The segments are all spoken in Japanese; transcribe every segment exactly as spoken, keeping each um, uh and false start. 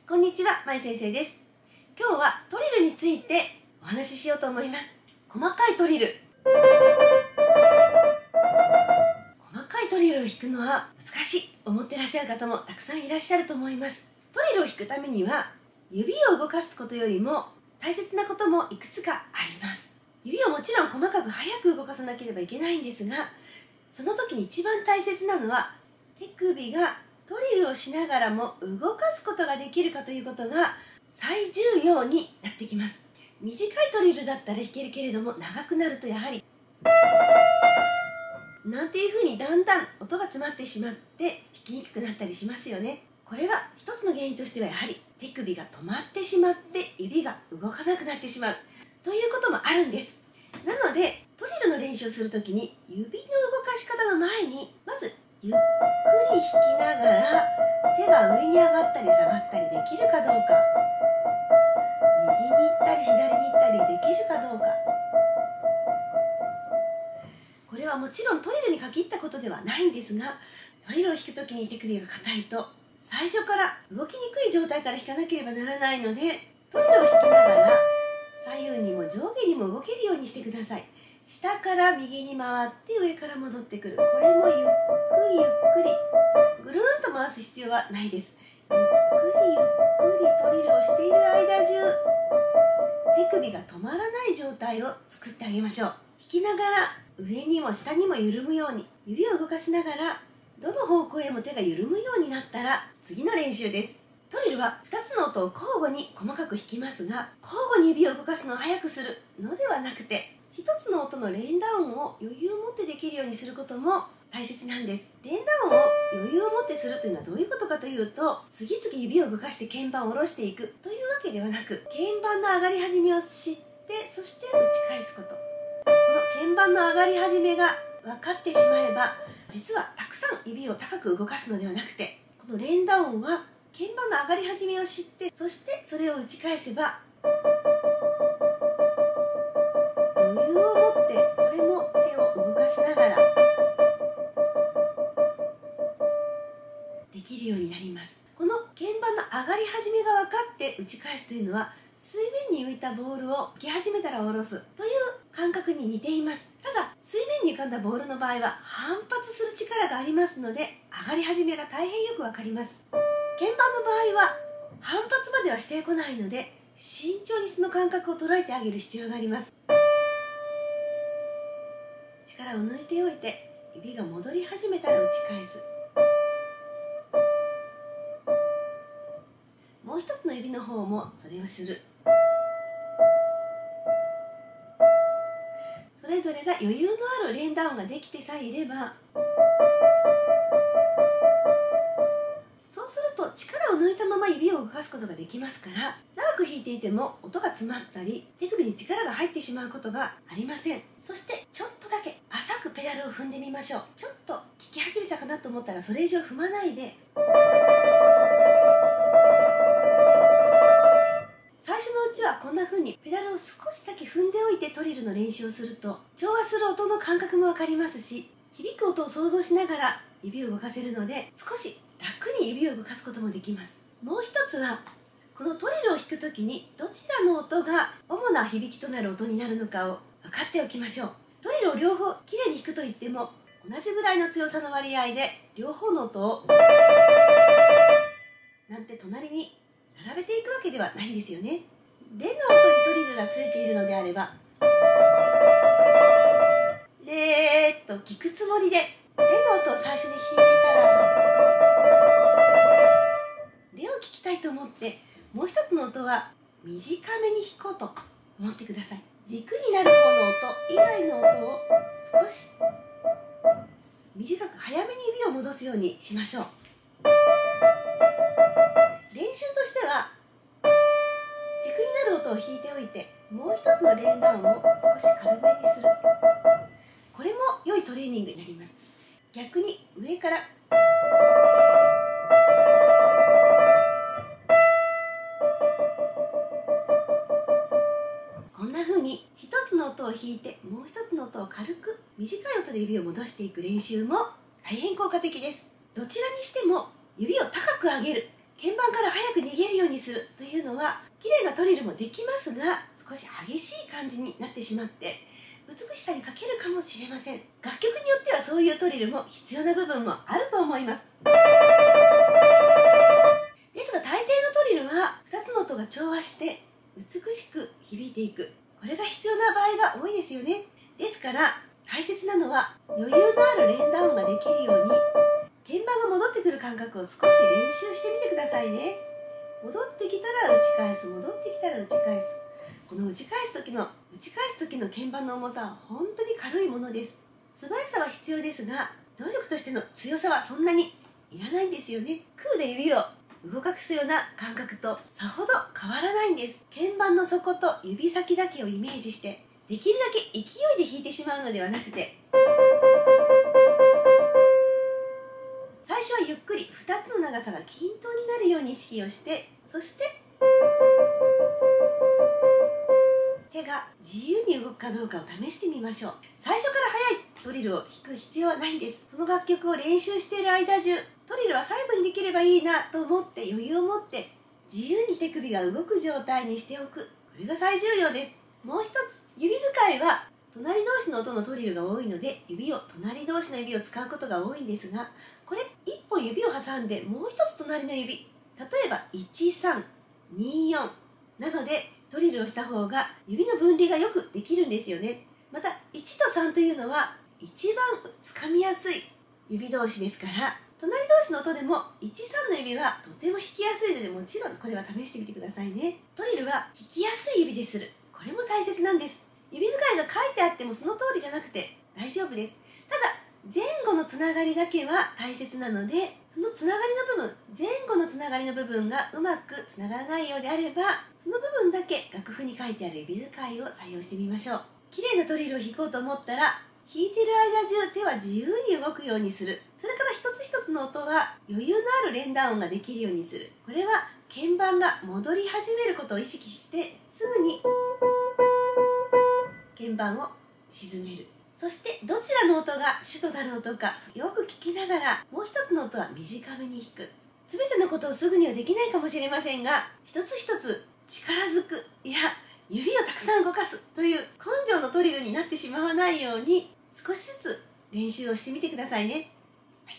こんにちは、まい先生です。今日はトリルについてお話ししようと思います。細かいトリル。細かいトリルを弾くのは難しいと思ってらっしゃる方もたくさんいらっしゃると思います。トリルを弾くためには指を動かすことよりも大切なこともいくつかあります。指をもちろん細かく速く動かさなければいけないんですが、その時に一番大切なのは手首がトリルをしながらも動かすことができるかということが最重要になってきます。短いトリルだったら弾けるけれども、長くなるとやはりなんていうふうにだんだん音が詰まってしまって弾きにくくなったりしますよね。これは一つの原因としてはやはり手首が止まってしまって指が動かなくなってしまうということもあるんです。なのでトリルの練習をするときに指の動かし方の前にまずゆっくり弾きながら手が上に上がったり下がったりできるかどうか、右に行ったり左に行ったりできるかどうか。これはもちろんトリルに限ったことではないんですが、トリルを弾くときに手首が硬いと最初から動きにくい状態から弾かなければならないので、トリルを弾きながら左右にも上下にも動けるようにしてください。下から右に回って上から戻ってくる。これもゆっくりゆっくりぐるーんと回す必要はないです。ゆっくりゆっくりトリルをしている間中手首が止まらない状態を作ってあげましょう。弾きながら上にも下にも緩むように指を動かしながらどの方向へも手が緩むようになったら次の練習です。トリルはふたつの音を交互に細かく弾きますが、交互に指を動かすのを速くするのではなくて、ひとつの音の連打音を余裕を持ってできるようにすることも大切なんです。連打音を余裕を持ってするというのはどういうことかというと、次々指を動かして鍵盤を下ろしていくというわけではなく、鍵盤の上がり始めを知って、そして打ち返すこと。この鍵盤の上がり始めが分かってしまえば、実はたくさん指を高く動かすのではなくて、この連打音は鍵盤の上がり始めを知って、そしてそれを打ち返せば余裕を持って、これも手を動かしながらできるようになります。この鍵盤の上がり始めが分かって打ち返すというのは、水面に浮いたボールを吹き始めたら下ろすという感覚に似ています。ただ水面に浮かんだボールの場合は反発する力がありますので、上がり始めが大変よく分かります。鍵盤の場合は反発まではしてこないので、慎重にその感覚を捉えてあげる必要があります。力を抜いておいて、指が戻り始めたら打ち返す。もう一つの指の方もそれをする。それぞれが余裕のある連打音ができてさえいれば、そうすると力を抜いたまま指を動かすことができますから、長く弾いていても音が詰まったり手首に力が入ってしまうことがありません。そしてちょっとだけ浅くペダルを踏んでみましょう。ちょっと弾き始めたかなと思ったらそれ以上踏まないで、最初のうちはこんな風にペダルを少しだけ踏んでおいてトリルの練習をすると、調和する音の感覚も分かりますし、響く音を想像しながら指を動かせるので、少し楽に指を動かすこともできます。もう一つは、このトリルを弾くときにどちらの音が主な響きとなる音になるのかを分かっておきましょう。トリルを両方きれいに弾くといっても、同じぐらいの強さの割合で両方の音をなんて隣に並べていくわけではないんですよね。レの音にトリルがついているのであれば、レーと聞くつもりでレの音を最初に弾いていたら、レを聞きたいと思ってもう一つの音は短めに弾こうと思ってください。軸になる方の音以外の音を少し短く早めに指を戻すようにしましょう。練習としては軸になる音を弾いておいて、もう一つの連打音を少し軽めにする。これも良いトレーニングになります。逆に上からこんな風に一つの音を弾いてもう一つの音を軽く短い音で指を戻していく練習も大変効果的です。どちらにしても指を高く上げる、鍵盤から早く逃げるようにするするというのは綺麗なトリルもできますが、少し激しい感じになってしまって美しさに欠けるかもしれません。楽曲によってはそういうトリルも必要な部分もあると思います。ですが大抵のトリルはふたつの音が調和して美しく響いていく、これが必要な場合が多いですよね。ですから大切なのは余裕のある連打音ができるように鍵盤が戻ってくる感覚を少し練習してみてくださいね。戻ってきたら打ち返す、戻ってきたら打ち返す。この打ち返す時の打ち返す時の鍵盤の重さは本当に軽いものです。素早さは必要ですが、努力としての強さはそんなにいらないんですよね。空で指を動かすような感覚とさほど変わらないんです。鍵盤の底と指先だけをイメージしてできるだけ勢いで弾いてしまうのではなくて、最初はゆっくりふたつの長さが均等になるように意識をして、そして手が自由に動くかどうかを試してみましょう。最初から速いトリルを弾く必要はないんです。その楽曲を練習している間中、トリルは最後にできればいいなと思って余裕を持って自由に手首が動く状態にしておく、これが最重要です。もう一つ、指使いは隣同士の音のトリルが多いので指を隣同士の指を使うことが多いんですが、これいっぽん指を挟んでもう一つ隣の指、例えばいちさんによんなのでトリルをした方が指の分離がよくできるんですよね。またいちとさんというのは一番つかみやすい指同士ですから、隣同士の音でもいちさんの指はとても弾きやすいので、もちろんこれは試してみてくださいね。トリルは弾きやすい指でする、これも大切なんです。指使いが書いてあってもその通りじゃなくて大丈夫です。ただ前後のつながりだけは大切なので、そのつながりの部分、前後のつながりの部分がうまくつながらないようであれば、その部分だけ楽譜に書いてある指使いを採用してみましょう。綺麗なトリルを弾こうと思ったら、弾いてる間中手は自由に動くようにする。それから一つ一つの音は余裕のある連打音ができるようにする。これは鍵盤が戻り始めることを意識してすぐに鍵盤を沈める。そしてどちらの音が主となる音かよく聞きながら、もう一つの音は短めに弾く。全てのことをすぐにはできないかもしれませんが、一つ一つ力ずく、いや指をたくさん動かすという根性のトリルになってしまわないように少しずつ練習をしてみてくださいね。はい、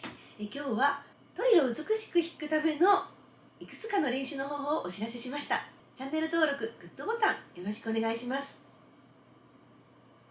え今日はトリルを美しく弾くためのいくつかの練習の方法をお知らせしました。チャンネル登録、グッドボタンよろしくお願いします。